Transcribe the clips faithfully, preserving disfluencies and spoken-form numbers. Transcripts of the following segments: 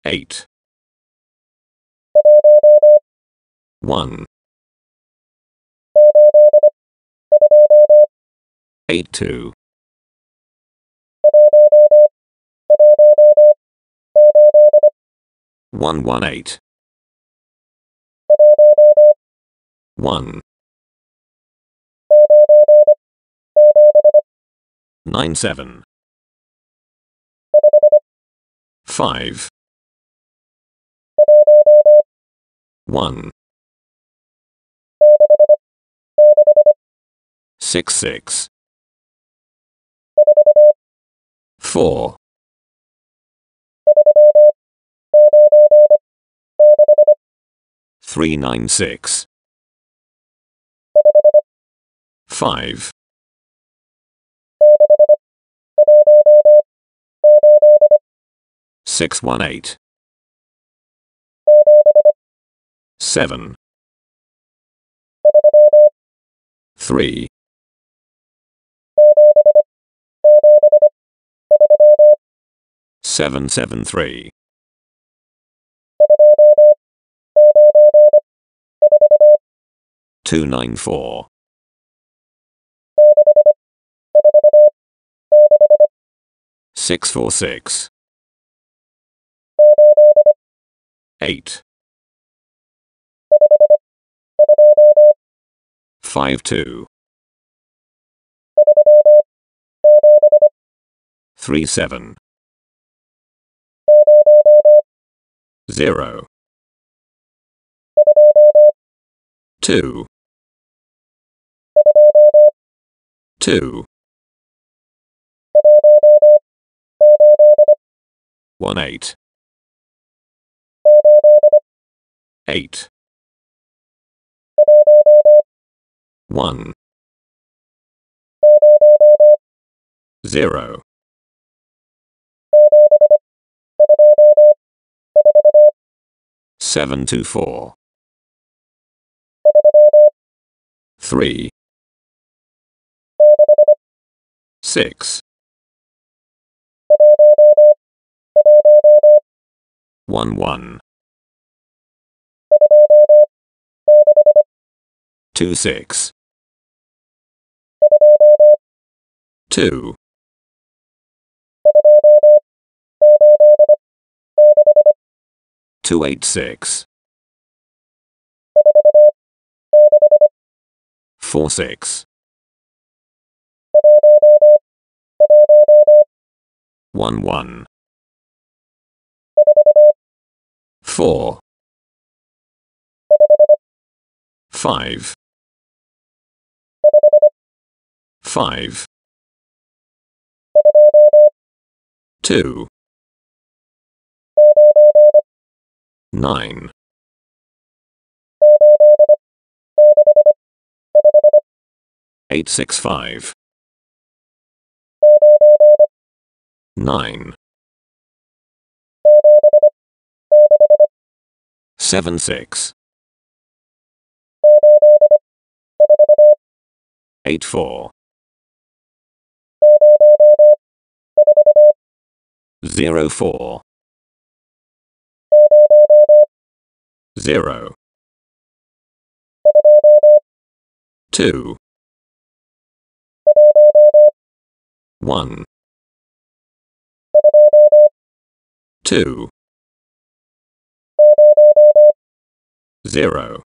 eight. one. eight two. one one eight. one. nine seven. five. one. six six. four. three nine six. five. six one eight. seven. three. seven seven three. two nine four. six four six. eight. five two. three seven. zero. two. two. one eight. eight. one. zero. seven two four. three. six. one one. two six. two. two eight six. four six. one one. four. five. five. two. nine. eight six five. nine. seven six. eight four. zero four. zero. two. one. two. zero.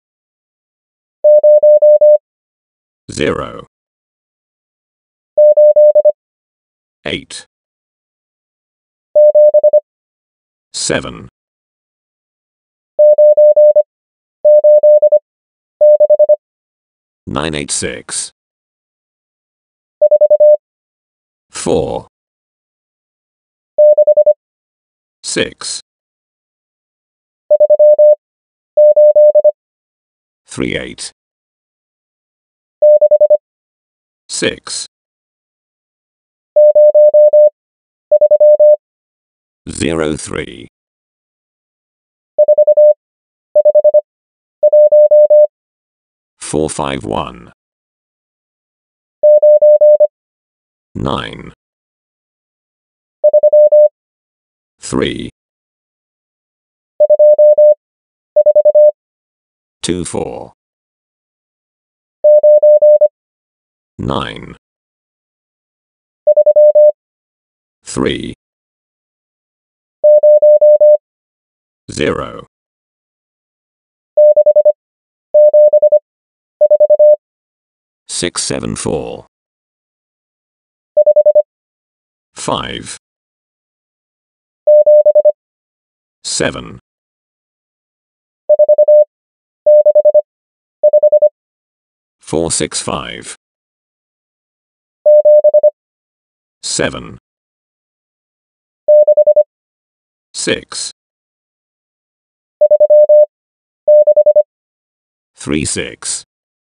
zero. eight. seven. nine eight six. four. six. three eight. six. zero three. four five one. nine. three. two four. nine. three. zero. six seven four. five. seven. four six five. seven. six. three six.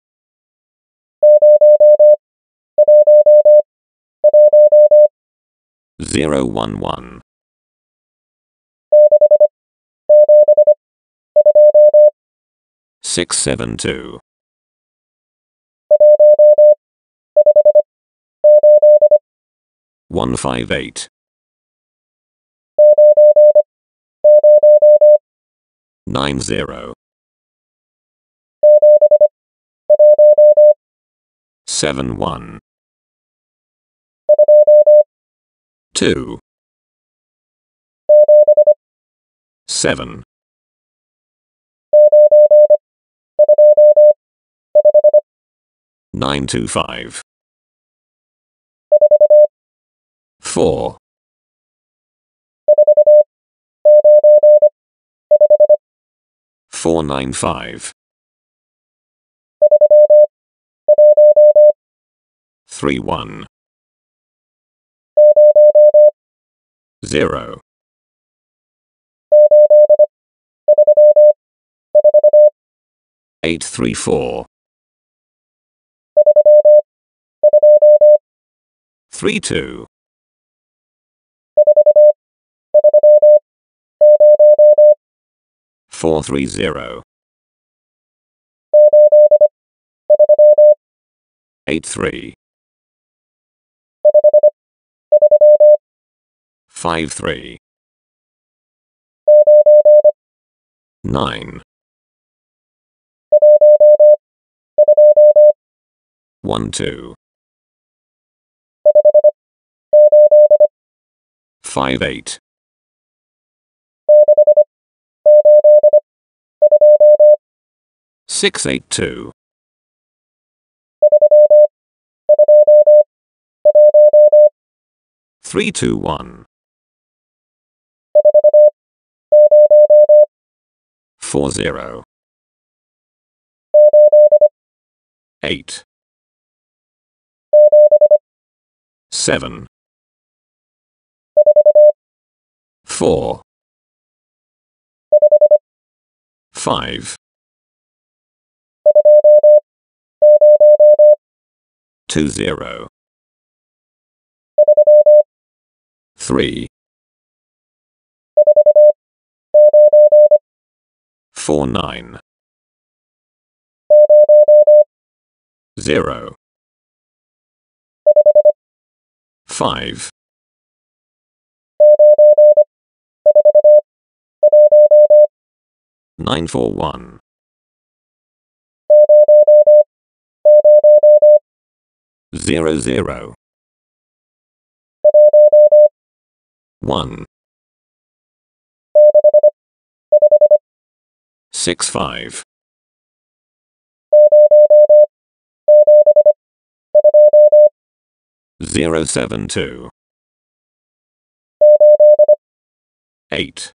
zero one one. six seven two. one five eight. nine zero. seven one. two. seven. nine two five. four. four nine five. three one. zero. eight three four. three two. four three zero. eight three. five three. nine. one two. five eight. six eight two. three two one. four zero. eight. seven. four. five. two zero. three. four nine. zero. five. nine four one. zero zero. one. six five. zero seven two. eight.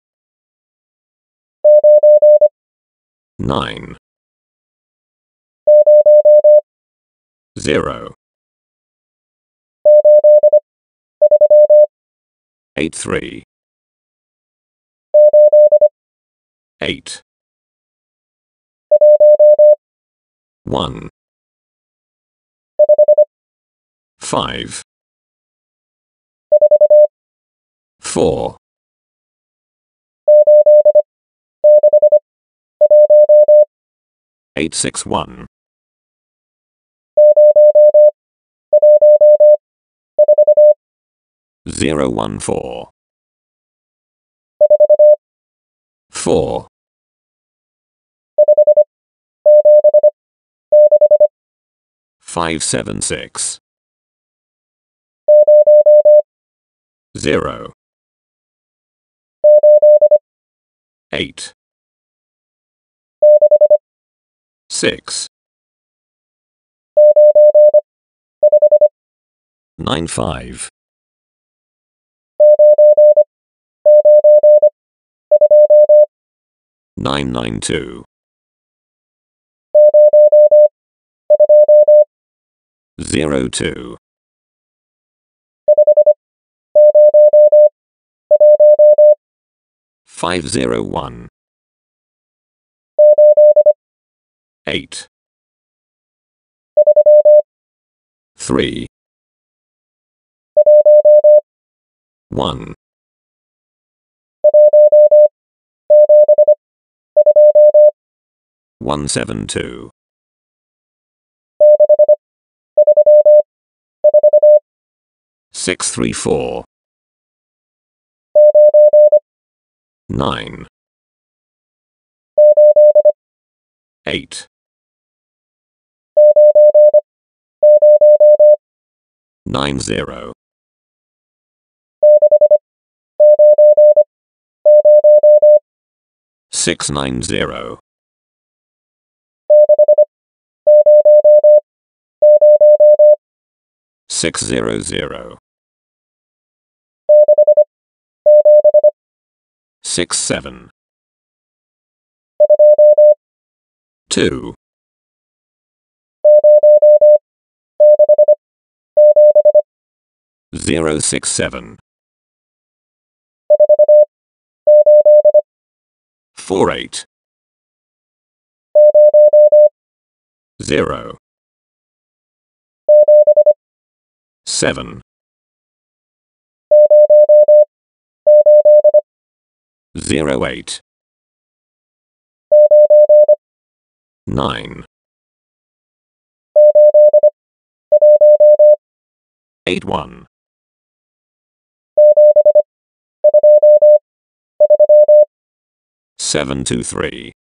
nine. zero. eight three. eight. one. five. four. eight six one. zero one four. four. five seven six. zero. eight. six. nine five. nine nine two. zero two. five zero one. eight. three. one. one seven two. six three four. nine. eight. nine zero. six nine zero. six zero zero. six seven. two. zero six seven. four eight. zero. seven. zero eight. nine. eight one. seven two three.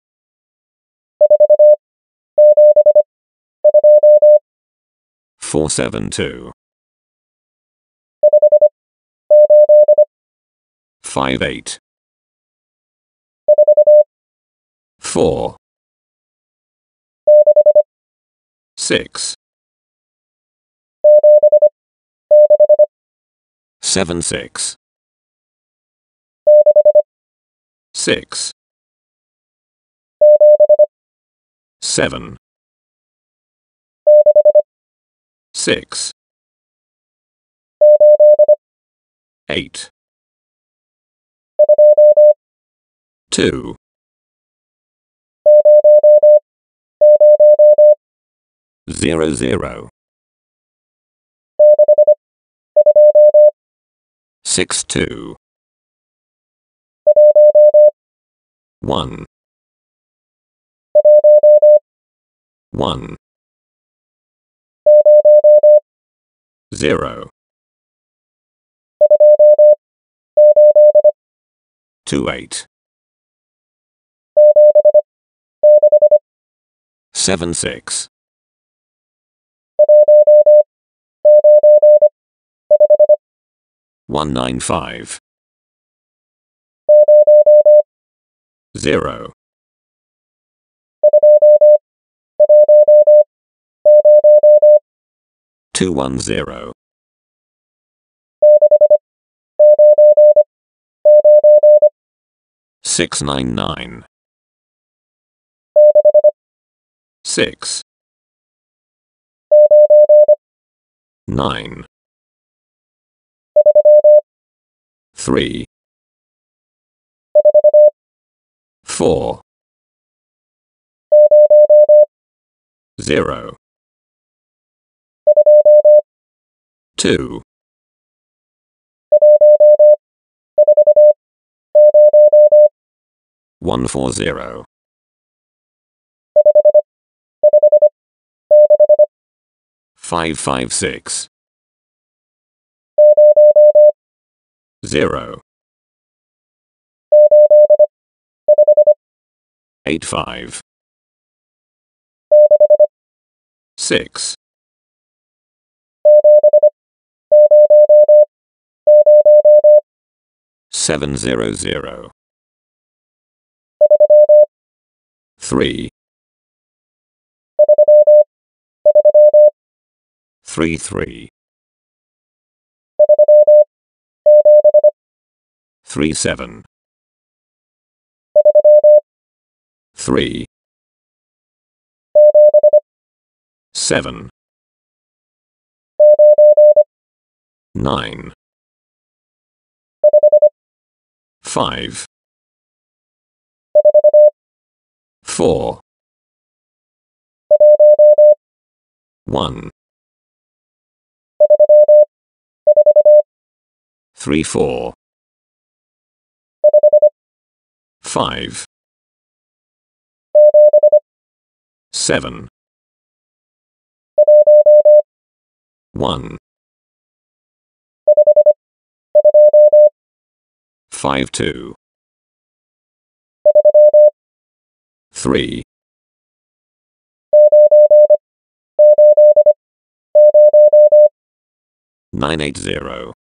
four seven two. five eight. four. six. seven six. six. seven. six. eight. two. zero zero. six two. one. one. zero. two eight. seven six. one nine five. zero. two one zero. six nine nine. six. nine. three. four. zero. two. one four zero. five five six. zero. eight five. six. seven zero zero. three. three three. three seven. three. seven. nine. five. four. one. three four. five. seven. one. five two. three. nine eight zero.